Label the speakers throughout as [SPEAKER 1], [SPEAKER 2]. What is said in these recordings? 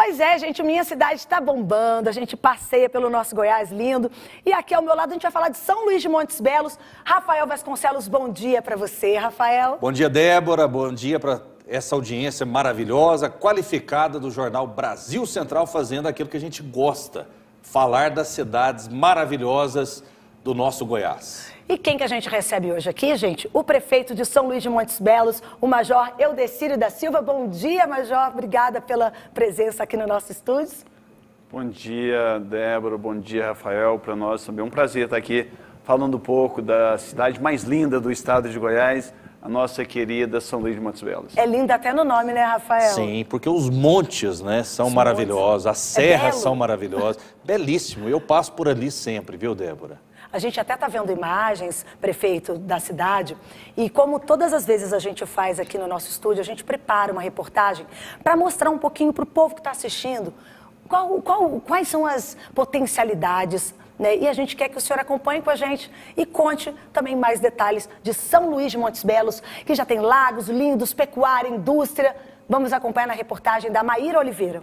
[SPEAKER 1] Pois é, gente, minha cidade está bombando, a gente passeia pelo nosso Goiás lindo. E aqui ao meu lado a gente vai falar de São Luís de Montes Belos. Rafael Vasconcelos, bom dia para você, Rafael.
[SPEAKER 2] Bom dia, Débora, bom dia para essa audiência maravilhosa, qualificada do jornal Brasil Central, fazendo aquilo que a gente gosta, falar das cidades maravilhosas do nosso Goiás.
[SPEAKER 1] E quem que a gente recebe hoje aqui, gente? O prefeito de São Luís de Montes Belos, o Major Eudecírio da Silva. Bom dia, Major. Obrigada pela presença aqui no nosso estúdio.
[SPEAKER 3] Bom dia, Débora. Bom dia, Rafael. Para nós também é um prazer estar aqui falando um pouco da cidade mais linda do estado de Goiás, a nossa querida São Luís de Montes Belos.
[SPEAKER 1] É linda até no nome, né, Rafael?
[SPEAKER 2] Sim, porque os montes, né, são maravilhosos, as serras são maravilhosas, belíssimo. Eu passo por ali sempre, viu, Débora?
[SPEAKER 1] A gente até está vendo imagens, prefeito, da cidade, e como todas as vezes a gente faz aqui no nosso estúdio, a gente prepara uma reportagem para mostrar um pouquinho para o povo que está assistindo quais são as potencialidades, né? E a gente quer que o senhor acompanhe com a gente e conte também mais detalhes de São Luís de Montes Belos, que já tem lagos lindos, pecuária, indústria. Vamos acompanhar na reportagem da Maíra Oliveira.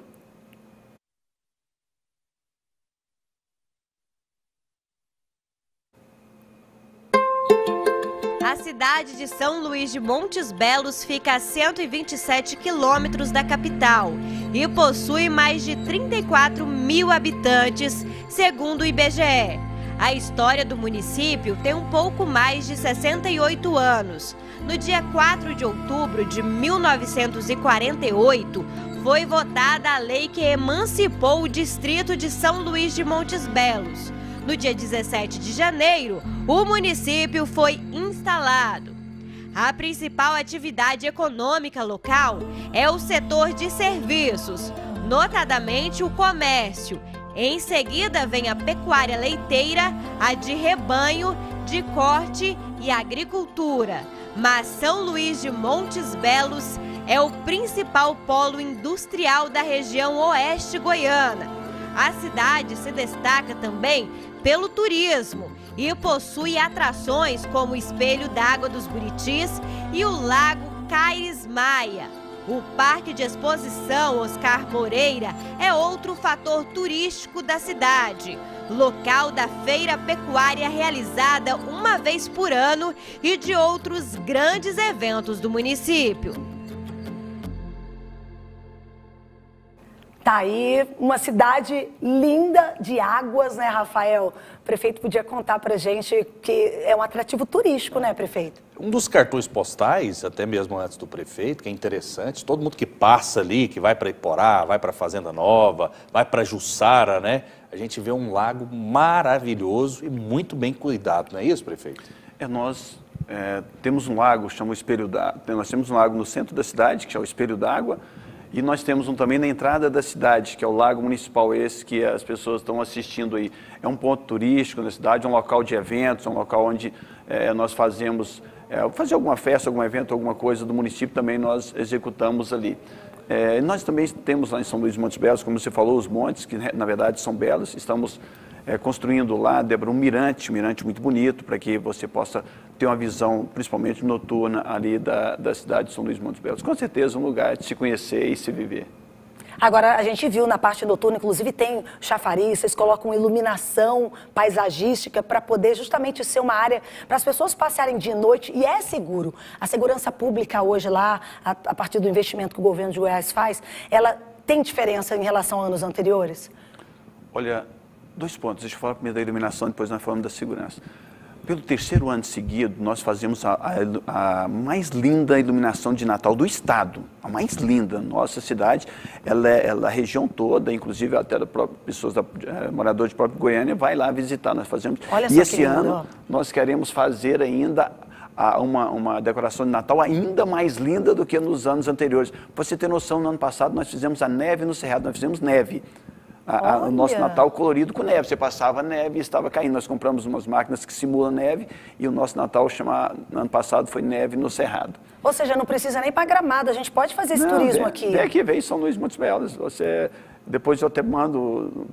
[SPEAKER 4] A cidade de São Luís de Montes Belos fica a 127 quilômetros da capital e possui mais de 34 mil habitantes, segundo o IBGE. A história do município tem um pouco mais de 68 anos. No dia 4 de outubro de 1948, foi votada a lei que emancipou o distrito de São Luís de Montes Belos. No dia 17 de janeiro, o município foi instalado. A principal atividade econômica local é o setor de serviços, notadamente o comércio. Em seguida vem a pecuária leiteira, a de rebanho, de corte e agricultura. Mas São Luís de Montes Belos é o principal polo industrial da região oeste goiana. A cidade se destaca também pelo turismo e possui atrações como o Espelho d'Água dos Buritis e o Lago Caires Maia. O Parque de Exposição Oscar Moreira é outro fator turístico da cidade, local da feira pecuária realizada uma vez por ano e de outros grandes eventos do município.
[SPEAKER 1] Tá aí uma cidade linda de águas, né, Rafael? O prefeito podia contar pra gente que é um atrativo turístico, né, prefeito?
[SPEAKER 2] Um dos cartões postais, até mesmo antes do prefeito, que é interessante, todo mundo que passa ali, que vai para Iporá, vai para Fazenda Nova, vai para Jussara, né? A gente vê um lago maravilhoso e muito bem cuidado, não é isso, prefeito?
[SPEAKER 3] Nós temos um lago, chama o Espelho d'Água. Nós temos um lago no centro da cidade, que é o Espelho d'Água. E nós temos um também na entrada da cidade, que é o Lago Municipal, esse que as pessoas estão assistindo aí. É um ponto turístico na cidade, é um local de eventos, é um local onde nós fazemos, fazer alguma festa, algum evento, alguma coisa do município, também nós executamos ali. Nós também temos lá em São Luís de Montes Belos, como você falou, os montes, que na verdade são belos. Estamos construindo lá, Débora, um mirante muito bonito, para que você possa ter uma visão, principalmente noturna, ali da cidade de São Luís de Montes Belos. Com certeza, um lugar de se conhecer e se viver.
[SPEAKER 1] Agora, a gente viu na parte noturna, inclusive tem chafariz, vocês colocam iluminação paisagística para poder justamente ser uma área para as pessoas passarem de noite e é seguro. A segurança pública hoje lá, a partir do investimento que o governo de Goiás faz, ela tem diferença em relação a anos anteriores?
[SPEAKER 3] Olha, 2 pontos. Deixa eu falar primeiro da iluminação, depois nós falamos da segurança. Pelo 3º ano seguido, nós fazemos a mais linda iluminação de Natal do estado. A mais linda. Nossa cidade, a região toda, inclusive até pessoas moradores de próprio Goiânia, vai lá visitar. Nós fazemos.
[SPEAKER 1] Olha
[SPEAKER 3] e
[SPEAKER 1] só
[SPEAKER 3] esse ano, nós queremos fazer ainda uma decoração de Natal ainda mais linda do que nos anos anteriores. Para você ter noção, no ano passado nós fizemos a neve no Cerrado, nós fizemos neve. O nosso Natal colorido com neve. Você passava neve e estava caindo. Nós compramos umas máquinas que simulam neve e o nosso Natal, no ano passado, foi neve no Cerrado.
[SPEAKER 1] Ou seja, não precisa nem para Gramado, a gente pode fazer esse turismo aqui.
[SPEAKER 3] Vem aqui, vem São Luís de Montes Belos. Depois eu até mando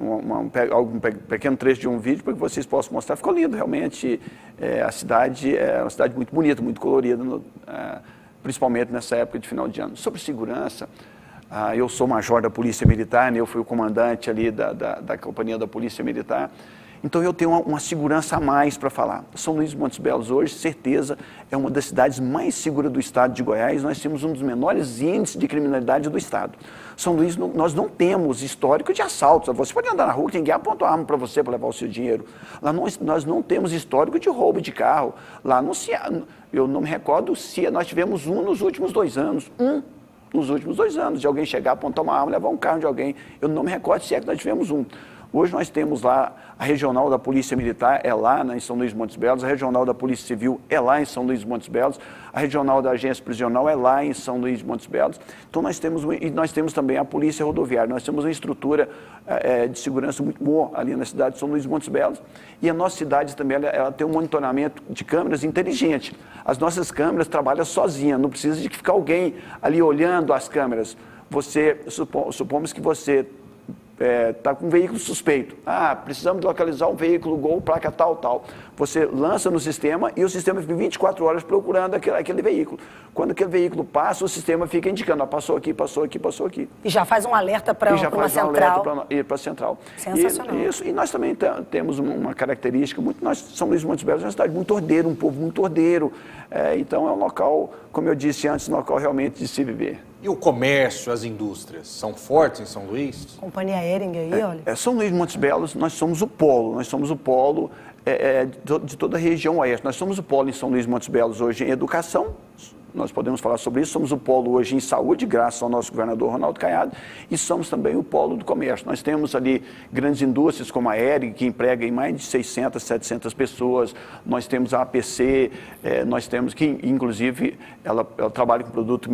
[SPEAKER 3] um pequeno trecho de um vídeo para que vocês possam mostrar. Ficou lindo, realmente. A cidade é uma cidade muito bonita, muito colorida, principalmente nessa época de final de ano. Sobre segurança, Eu sou major da Polícia Militar, né? Eu fui o comandante ali da companhia da Polícia Militar. Então eu tenho uma segurança a mais para falar. São Luís dos Montes Belos hoje, certeza, é uma das cidades mais seguras do estado de Goiás. Nós temos um dos menores índices de criminalidade do estado. São Luís, nós não temos histórico de assaltos. Você pode andar na rua, ninguém aponta a arma para você para levar o seu dinheiro. Lá nós não temos histórico de roubo de carro. Lá não se, eu não me recordo se nós tivemos nos últimos 2 anos. Nos últimos 2 anos, de alguém chegar, apontar uma arma, levar um carro de alguém. Eu não me recordo se é que nós tivemos um. Hoje nós temos lá a regional da Polícia Militar, é lá em São Luís dos Montes Belos, a regional da Polícia Civil é lá em São Luís dos Montes Belos, a regional da Agência Prisional é lá em São Luís dos Montes Belos. Então nós temos também a Polícia Rodoviária, nós temos uma estrutura de segurança muito boa ali na cidade de São Luís dos Montes Belos. E a nossa cidade também ela tem um monitoramento de câmeras inteligente. As nossas câmeras trabalham sozinhas, não precisa de ficar alguém ali olhando as câmeras. Supomos que você está com um veículo suspeito. Precisamos localizar um veículo Gol, placa tal. Você lança no sistema e o sistema fica 24 horas procurando aquele veículo. Quando aquele veículo passa, o sistema fica indicando, passou aqui.
[SPEAKER 1] E já faz um alerta para uma central.
[SPEAKER 3] Para a central.
[SPEAKER 1] Sensacional.
[SPEAKER 3] E nós também temos uma característica, nós, São Luís dos Montes Belos, é uma cidade muito ordeira, um povo muito ordeiro. Então é um local, como eu disse antes, um local realmente de se viver.
[SPEAKER 2] E o comércio, as indústrias, são fortes em São Luís?
[SPEAKER 1] Companhia Hering aí, olha.
[SPEAKER 3] São Luís dos Montes Belos, nós somos o polo de toda a região oeste. Nós somos o polo em São Luís dos Montes Belos hoje em educação, nós podemos falar sobre isso, somos o polo hoje em saúde, graças ao nosso governador Ronaldo Caiado, e somos também o polo do comércio. Nós temos ali grandes indústrias como a Hering, que emprega em mais de 600, 700 pessoas, nós temos a APC, nós temos que, inclusive, ela trabalha com produto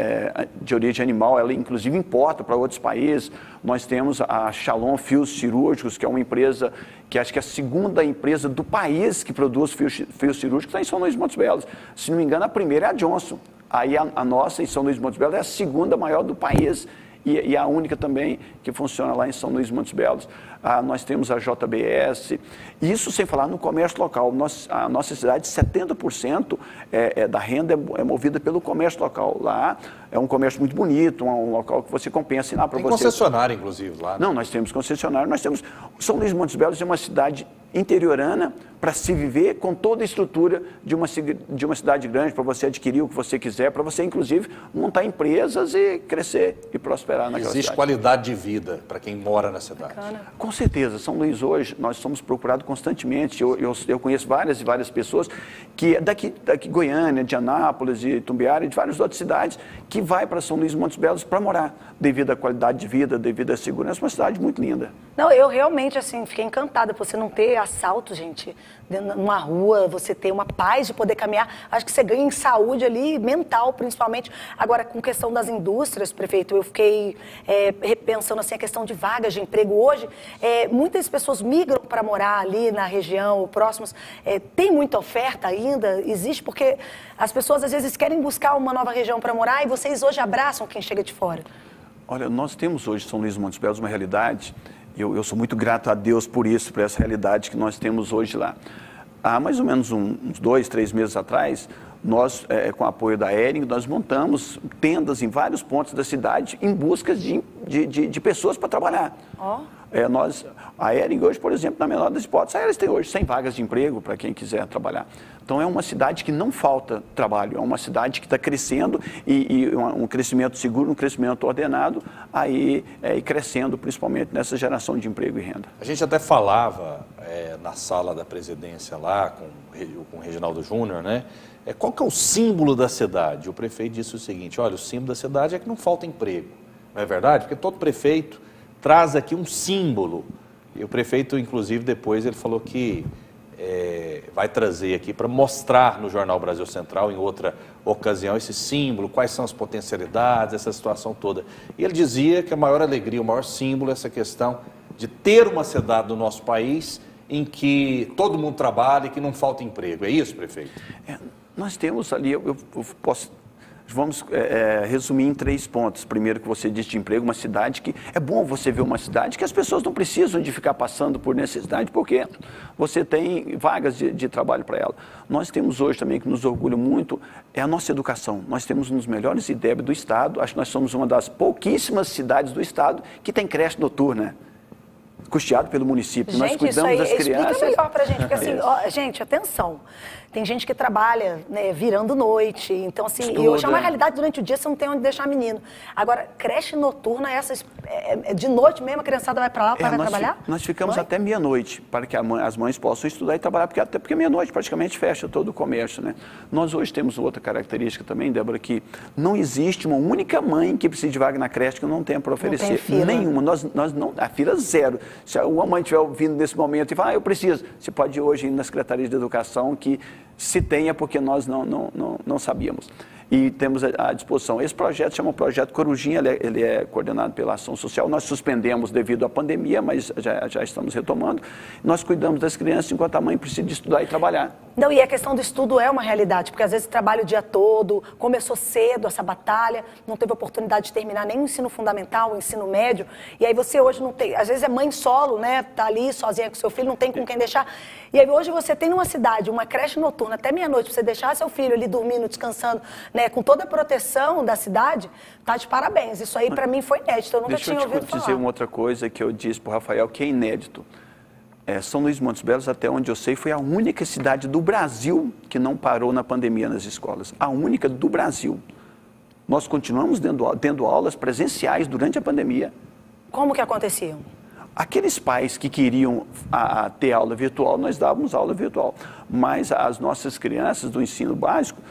[SPEAKER 3] de origem animal, ela inclusive importa para outros países. Nós temos a Shalom Fios Cirúrgicos, que é uma empresa que acho que é a segunda empresa do país que produz fios cirúrgicos, está em São Luís dos Montes Belos. Se não me engano, a primeira é a Johnson. Aí a nossa, em São Luís dos Montes Belos, é a segunda maior do país e a única também que funciona lá em São Luís dos Montes Belos. Nós temos a JBS, isso sem falar no comércio local. A nossa cidade, 70% da renda é movida pelo comércio local. Lá é um comércio muito bonito, um local que você compensa ensinar para você.
[SPEAKER 2] Tem concessionário, inclusive, lá. Né?
[SPEAKER 3] Não, nós temos concessionário, São Luís dos Montes Belos é uma cidade interiorana para se viver com toda a estrutura de uma cidade grande, para você adquirir o que você quiser, para você, inclusive, montar empresas e crescer e prosperar naquela cidade.
[SPEAKER 2] Existe qualidade de vida para quem mora na cidade.
[SPEAKER 1] Bacana.
[SPEAKER 3] Com certeza. São Luís hoje, nós somos procurados constantemente. Eu conheço várias e várias pessoas que daqui Goiânia, de Anápolis, de Itumbiara, de várias outras cidades, que vai para São Luís dos Montes Belos para morar, devido à qualidade de vida, devido à segurança. Uma cidade muito linda.
[SPEAKER 1] Não, eu realmente, assim, fiquei encantada por você não ter assalto, gente, numa rua, você ter uma paz de poder caminhar. Acho que você ganha em saúde ali, mental, principalmente. Agora, com questão das indústrias, prefeito, eu fiquei repensando, assim, a questão de vagas de emprego. Hoje, muitas pessoas migram para morar ali na região, próximos. Tem muita oferta ainda? Existe? Porque as pessoas, às vezes, querem buscar uma nova região para morar e vocês hoje abraçam quem chega de fora.
[SPEAKER 3] Olha, nós temos hoje, São Luís dos Montes Belos, uma realidade. Eu sou muito grato a Deus por isso, por essa realidade que nós temos hoje lá. Há mais ou menos uns 2, 3 meses atrás, nós, com o apoio da Hering, nós montamos tendas em vários pontos da cidade em busca de pessoas para trabalhar. A Hering hoje, por exemplo, na menor das hipóteses, a Hering tem hoje 100 vagas de emprego para quem quiser trabalhar. Então é uma cidade que não falta trabalho, é uma cidade que está crescendo e um crescimento seguro, um crescimento ordenado, e crescendo principalmente nessa geração de emprego e renda.
[SPEAKER 2] A gente até falava na sala da presidência lá com o Reginaldo Júnior, né? Qual que é o símbolo da cidade? O prefeito disse o seguinte: olha, o símbolo da cidade é que não falta emprego, não é verdade? Porque todo prefeito traz aqui um símbolo. E o prefeito, inclusive, depois ele falou que vai trazer aqui para mostrar no Jornal Brasil Central, em outra ocasião, esse símbolo, quais são as potencialidades, essa situação toda. E ele dizia que a maior alegria, o maior símbolo é essa questão de ter uma cidade do nosso país em que todo mundo trabalha e que não falta emprego. É isso, prefeito?
[SPEAKER 3] Nós temos ali, eu posso Vamos resumir em 3 pontos. Primeiro, que você disse de emprego, uma cidade que... É bom você ver uma cidade que as pessoas não precisam de ficar passando por necessidade, porque você tem vagas de trabalho para ela. Nós temos hoje também, que nos orgulha muito, é a nossa educação. Nós temos um dos melhores IDEB do Estado. Acho que nós somos uma das pouquíssimas cidades do Estado que tem creche noturna, custeado pelo município.
[SPEAKER 1] Gente,
[SPEAKER 3] nós cuidamos das crianças.
[SPEAKER 1] Explica melhor pra gente, porque assim, ó, gente, atenção. Tem gente que trabalha, né, virando noite, então assim, e hoje é uma realidade, durante o dia você não tem onde deixar menino. Agora, creche noturna, de noite mesmo a criançada vai pra lá, vai trabalhar?
[SPEAKER 3] Nós ficamos até meia-noite, para que as mães possam estudar e trabalhar, até porque meia-noite praticamente fecha todo o comércio, né? Nós hoje temos outra característica também, Débora, que não existe uma única mãe que precise de vaga na creche que não tenha para oferecer.
[SPEAKER 1] Não tem fila.
[SPEAKER 3] Nenhuma. Nós não, a fila zero. Se uma mãe estiver ouvindo nesse momento e falar, eu preciso, você pode ir hoje na Secretaria de Educação que se tenha, porque nós não sabíamos. E temos à disposição. Esse projeto chama Projeto Corujinha, ele é coordenado pela Ação Social. Nós suspendemos devido à pandemia, mas já estamos retomando. Nós cuidamos das crianças enquanto a mãe precisa de estudar e trabalhar.
[SPEAKER 1] Não, e a questão do estudo é uma realidade, porque às vezes trabalha o dia todo, começou cedo essa batalha, não teve oportunidade de terminar nem o ensino fundamental, o ensino médio, e aí você hoje não tem, às vezes é mãe solo, né, tá ali sozinha com seu filho, não tem com quem deixar, e aí hoje você tem numa cidade uma creche noturna até meia-noite, pra você deixar seu filho ali dormindo, descansando, né, com toda a proteção da cidade, tá de parabéns. Isso aí pra mim foi inédito, eu nunca tinha ouvido falar.
[SPEAKER 3] Deixa eu dizer uma outra coisa que eu disse pro Rafael, que é inédito. São Luís de Montes Belos, até onde eu sei, foi a única cidade do Brasil que não parou na pandemia nas escolas. A única do Brasil. Nós continuamos tendo aulas presenciais durante a pandemia.
[SPEAKER 1] Como que aconteciam?
[SPEAKER 3] Aqueles pais que queriam ter aula virtual, nós dávamos aula virtual. Mas as nossas crianças do ensino básico,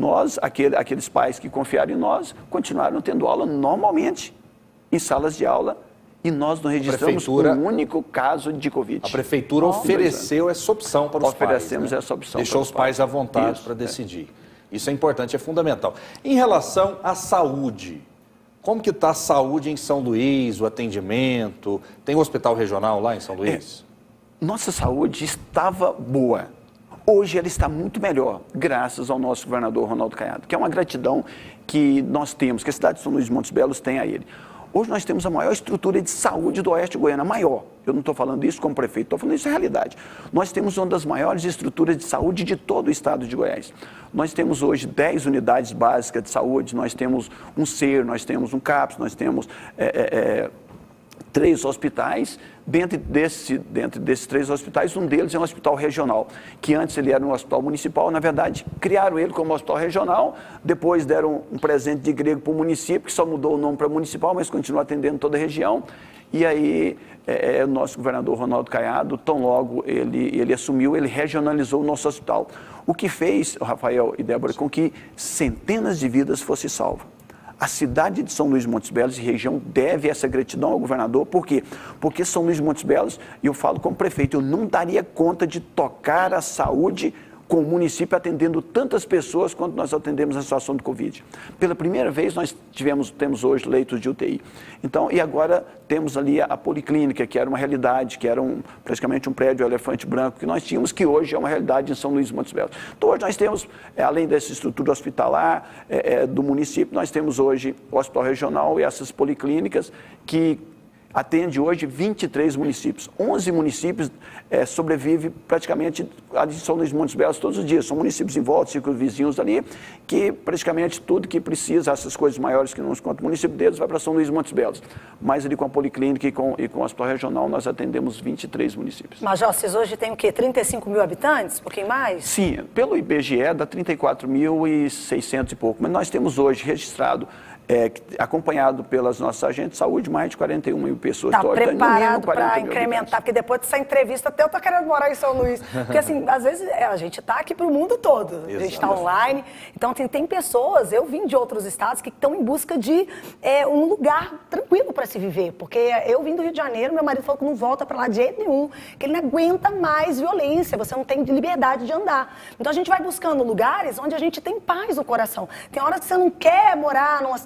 [SPEAKER 3] aqueles pais que confiaram em nós, continuaram tendo aula normalmente, em salas de aula. E nós não registramos um único caso de Covid.
[SPEAKER 2] A prefeitura ofereceu essa opção para os pais.
[SPEAKER 3] Oferecemos essa opção.
[SPEAKER 2] Deixou os pais à vontade para decidir. Isso é importante, é fundamental. Em relação à saúde, como que está a saúde em São Luís, o atendimento? Tem um hospital regional lá em São Luís?
[SPEAKER 3] Nossa saúde estava boa. Hoje ela está muito melhor, graças ao nosso governador Ronaldo Caiado, que é uma gratidão que nós temos, que a cidade de São Luís de Montes Belos tem a ele. Hoje nós temos a maior estrutura de saúde do Oeste Goiano, a maior. Eu não estou falando isso como prefeito, estou falando isso em realidade. Nós temos uma das maiores estruturas de saúde de todo o estado de Goiás. Nós temos hoje 10 unidades básicas de saúde, nós temos um SER, nós temos um CAPS, nós temos 3 hospitais. Dentro desses 3 hospitais, um deles é um hospital regional, que antes ele era um hospital municipal, na verdade, criaram ele como hospital regional, depois deram um presente de grego para o município, que só mudou o nome para municipal, mas continua atendendo toda a região. E aí, o nosso governador Ronaldo Caiado, tão logo ele assumiu, ele regionalizou o nosso hospital. O que fez, Rafael e Débora, com que centenas de vidas fossem salvas. A cidade de São Luís de Montes Belos e região deve essa gratidão ao governador. Por quê? Porque São Luís de Montes Belos, e eu falo como prefeito, eu não daria conta de tocar a saúde com o município atendendo tantas pessoas quanto nós atendemos na situação do Covid. Pela primeira vez nós temos hoje leitos de UTI. Então, e agora temos ali a policlínica, que era uma realidade, que era praticamente um prédio elefante branco que nós tínhamos, que hoje é uma realidade em São Luís de Montes Belos. Então hoje nós temos, além dessa estrutura hospitalar do município, nós temos hoje o hospital regional e essas policlínicas que atende hoje 23 municípios. 11 municípios sobrevivem praticamente a de São Luís de Montes Belos todos os dias. São municípios em volta, círculos vizinhos ali, que praticamente tudo que precisa, essas coisas maiores que não nos conta o município deles, vai para São Luís de Montes Belos. Mas ali com a policlínica e com o hospital regional, nós atendemos 23 municípios.
[SPEAKER 1] Major, vocês hoje têm o quê? 35 mil habitantes? Um pouquinho mais?
[SPEAKER 3] Sim, pelo IBGE dá 34.600 e pouco. Mas nós temos hoje registrado, acompanhado pelas nossas agentes de saúde, mais de 41 mil pessoas.
[SPEAKER 1] Está preparado para incrementar, porque depois dessa entrevista até eu estou querendo morar em São Luís. Porque assim, às vezes a gente está aqui para o mundo todo, a gente está online. Então tem pessoas, eu vim de outros estados que estão em busca de um lugar tranquilo para se viver. Porque eu vim do Rio de Janeiro, meu marido falou que não volta para lá de jeito nenhum, que ele não aguenta mais violência, você não tem liberdade de andar. Então a gente vai buscando lugares onde a gente tem paz no coração. Tem horas que você não quer morar numa cidade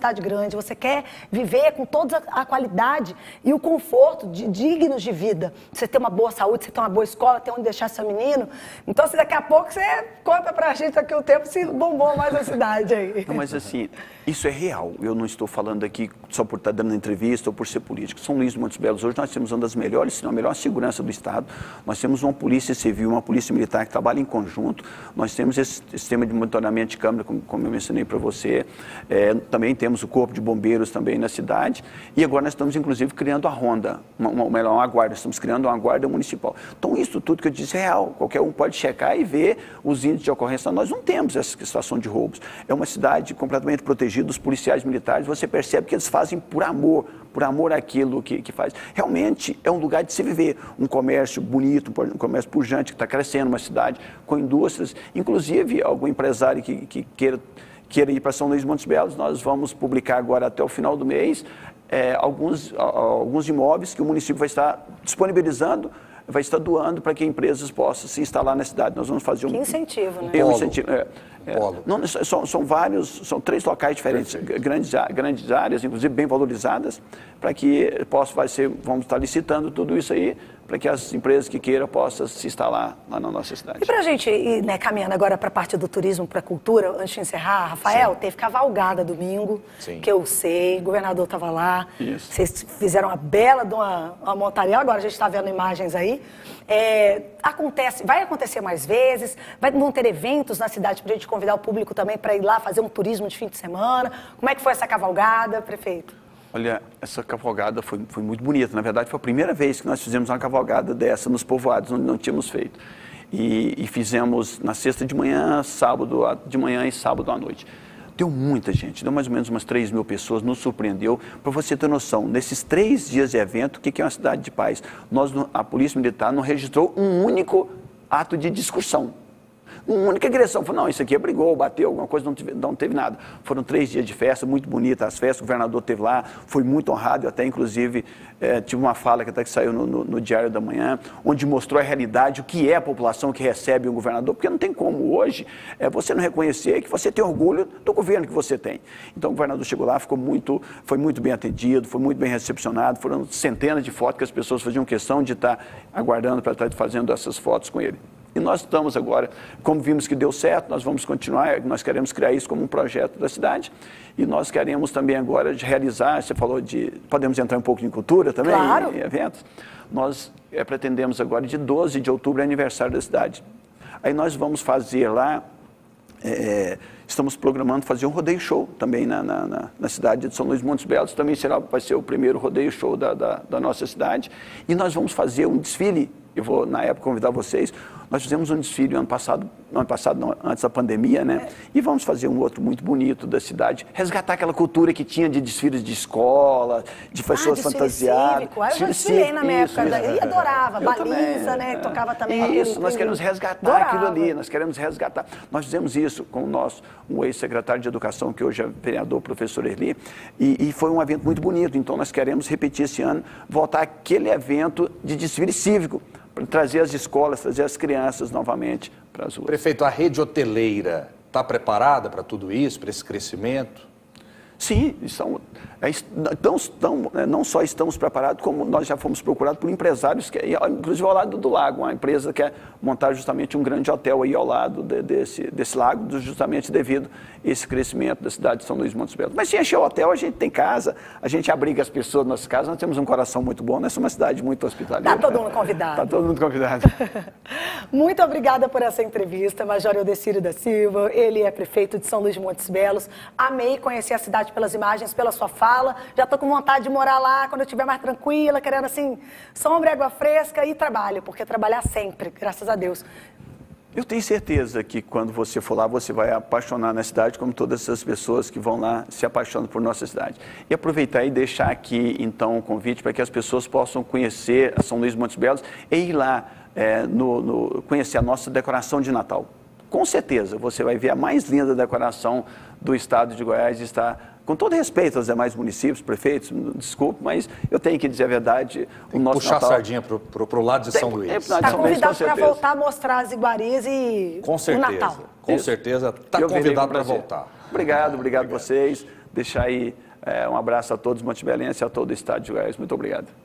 [SPEAKER 1] cidade grande, você quer viver com toda a qualidade e o conforto dignos de vida. Você ter uma boa saúde, você ter uma boa escola, ter onde deixar seu menino. Então, se daqui a pouco você conta pra gente aqui o tempo se bombou mais a cidade aí.
[SPEAKER 3] Não, mas assim, isso é real. Eu não estou falando aqui só por estar dando entrevista ou por ser político. São Luís de Montes Belos, hoje nós temos uma das melhores, se não a melhor segurança do Estado. Nós temos uma polícia civil, uma polícia militar que trabalha em conjunto. Nós temos esse sistema de monitoramento de câmera, como eu mencionei para você. Também temos o corpo de bombeiros também na cidade. E agora nós estamos, inclusive, criando a ronda, uma guarda. Estamos criando uma guarda municipal. Então, isso tudo que eu disse é real. Qualquer um pode checar e ver os índices de ocorrência. Nós não temos essa situação de roubos. É uma cidade completamente protegida. Os policiais militares, você percebe que eles fazem por amor àquilo que faz. Realmente é um lugar de se viver. Um comércio bonito, um comércio pujante, que está crescendo, uma cidade com indústrias. Inclusive, algum empresário que queira ir para São Luís de Montes Belos, nós vamos publicar agora até o final do mês alguns imóveis que o município vai estar disponibilizando, vai estar doando para que empresas possam se instalar na cidade. Nós vamos fazer
[SPEAKER 1] Que incentivo, né?
[SPEAKER 3] Um incentivo. Não, são vários, são 3 locais diferentes, grandes áreas, inclusive bem valorizadas, para que vamos estar licitando tudo isso aí, para que as empresas que queiram possam se instalar lá na nossa cidade.
[SPEAKER 1] E para a gente ir, né, caminhando agora para a parte do turismo, para a cultura, antes de encerrar, Rafael, teve cavalgada domingo, que eu sei, o governador estava lá, vocês fizeram uma bela de uma montaria, agora a gente está vendo imagens aí. Vai acontecer mais vezes, vão ter eventos na cidade para a gente convidar o público também para ir lá fazer um turismo de fim de semana. Como é que foi essa cavalgada, prefeito?
[SPEAKER 3] Olha, essa cavalgada foi muito bonita. Na verdade, foi a primeira vez que nós fizemos uma cavalgada dessa nos povoados, onde não tínhamos feito. E fizemos na sexta de manhã, sábado de manhã e sábado à noite. Deu muita gente, deu mais ou menos umas 3 mil pessoas, nos surpreendeu. Para você ter noção, nesses 3 dias de evento, o que é uma cidade de paz? A Polícia Militar não registrou um único ato de discussão. Uma única agressão. Falou, não, isso aqui brigou, bateu, alguma coisa, não teve nada. Foram 3 dias de festa, muito bonita as festas, o governador esteve lá, foi muito honrado, eu até inclusive tive uma fala que até que saiu no Diário da Manhã, onde mostrou a realidade, o que é a população que recebe um governador, porque não tem como hoje você não reconhecer que você tem orgulho do governo que você tem. Então o governador chegou lá, foi muito bem atendido, foi muito bem recepcionado, foram centenas de fotos que as pessoas faziam questão de estar aguardando para estar fazendo essas fotos com ele. E nós estamos agora, como vimos que deu certo, nós vamos continuar, nós queremos criar isso como um projeto da cidade e nós queremos também agora realizar, você falou podemos entrar um pouco em cultura também,
[SPEAKER 1] claro.
[SPEAKER 3] Em eventos, nós pretendemos agora de 12 de outubro é aniversário da cidade. Aí nós vamos fazer lá, estamos programando fazer um rodeio show também na cidade de São Luís de Montes Belos, também vai ser o primeiro rodeio show da nossa cidade e nós vamos fazer um desfile, eu vou na época convidar vocês. Nós fizemos um desfile antes da pandemia, né? E vamos fazer um outro muito bonito da cidade, resgatar aquela cultura que tinha de desfiles de escola, de pessoas fantasiadas.
[SPEAKER 1] Eu já desfilei na minha época, e adorava, baliza, né? Tocava também.
[SPEAKER 3] Isso, nós queremos resgatar aquilo ali, nós queremos resgatar. Nós fizemos isso com um ex-secretário de Educação, que hoje é vereador, professor Erli, e foi um evento muito bonito. Então nós queremos repetir esse ano, voltar àquele evento de desfile cívico, para trazer as escolas, trazer as crianças novamente para as ruas.
[SPEAKER 2] Prefeito, a rede hoteleira está preparada para tudo isso, para esse crescimento?
[SPEAKER 3] Sim, não só estamos preparados, como nós já fomos procurados por empresários, inclusive ao lado do lago, uma empresa que quer montar justamente um grande hotel aí ao lado desse lago, justamente devido a esse crescimento da cidade de São Luís de Montes Belos. Mas se encher o hotel, a gente tem casa, a gente abriga as pessoas nas nossas casas, nós temos um coração muito bom, nós somos uma cidade muito hospitaleira.
[SPEAKER 1] Está todo mundo convidado.
[SPEAKER 3] Está todo mundo convidado.
[SPEAKER 1] Muito obrigada por essa entrevista, Major Eudecírio da Silva, ele é prefeito de São Luís de Montes Belos. Amei conhecer a cidade pelas imagens, pela sua fala. Já estou com vontade de morar lá quando eu estiver mais tranquila, querendo assim, sombra, água fresca e trabalho, porque trabalhar sempre, graças a Deus.
[SPEAKER 3] Eu tenho certeza que quando você for lá, você vai apaixonar na cidade, como todas essas pessoas que vão lá se apaixonam por nossa cidade. E aproveitar e deixar aqui, então, um convite para que as pessoas possam conhecer a São Luís de Montes Belos e ir lá conhecer a nossa decoração de Natal. Com certeza, você vai ver a mais linda decoração do estado de Goiás, está, com todo respeito aos demais municípios, prefeitos, desculpe, mas eu tenho que dizer a verdade, o nosso
[SPEAKER 2] puxar
[SPEAKER 3] Natal...
[SPEAKER 2] a sardinha para o lado de São Luís.
[SPEAKER 1] Está convidado para voltar a mostrar as iguarias e o Natal.
[SPEAKER 2] Com certeza, está convidado para voltar.
[SPEAKER 3] Obrigado a vocês, deixar aí Um abraço a todos montebelenses e a todo o estado de Goiás. Muito obrigado.